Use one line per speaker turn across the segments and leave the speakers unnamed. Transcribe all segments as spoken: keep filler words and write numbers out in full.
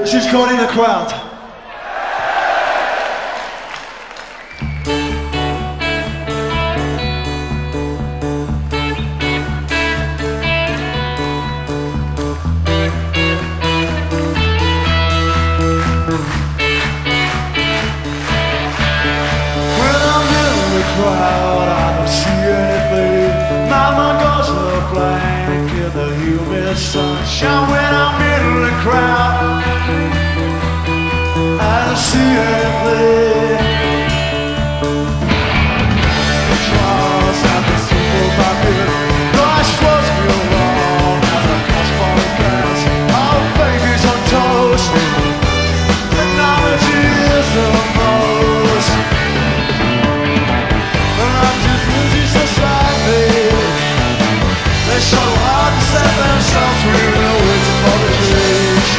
She's caught in the crowd. When I'm in the crowd, I don't see anything. My mind goes a blank in the humid sunshine. When I'm in the crowd, I don't see anything. The trials have been simple by me. Life flows me along as I pass by the gas. Our faith is on toast. Technology is the most. And I'm just losing society. They so hard to set themselves free. No way to follow the change.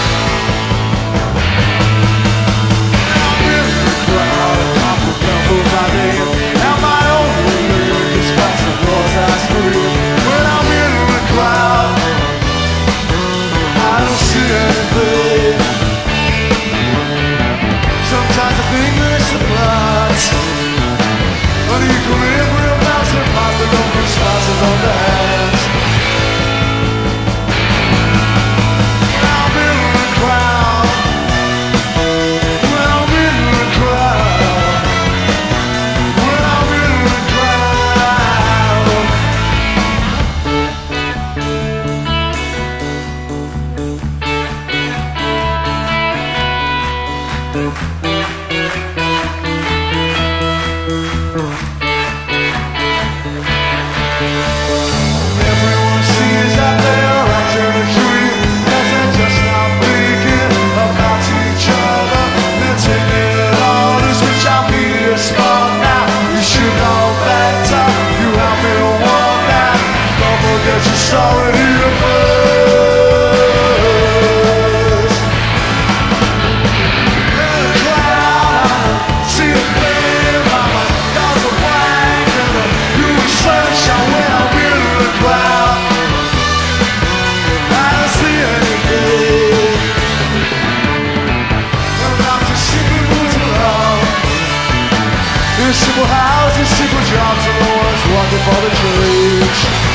Sometimes I think there's the blood. An equilibrium bouncing past the open slices on the hands. I'm in the crowd. When I'm in the crowd. When I'm in the crowd. Everyone sees that they're acting a dream, 'cause they're just not thinking about each other. They're taking it all as which I'm here smart now. You should know better. You have been warned now. Don't forget your sorry here first. In the crowd, see a flame, mama, does a wank, and the huge sunshine when I'm in the crowd. I don't see anything. And I'm just simply moving around. In simple houses, simple jobs, and the ones wanting for the change.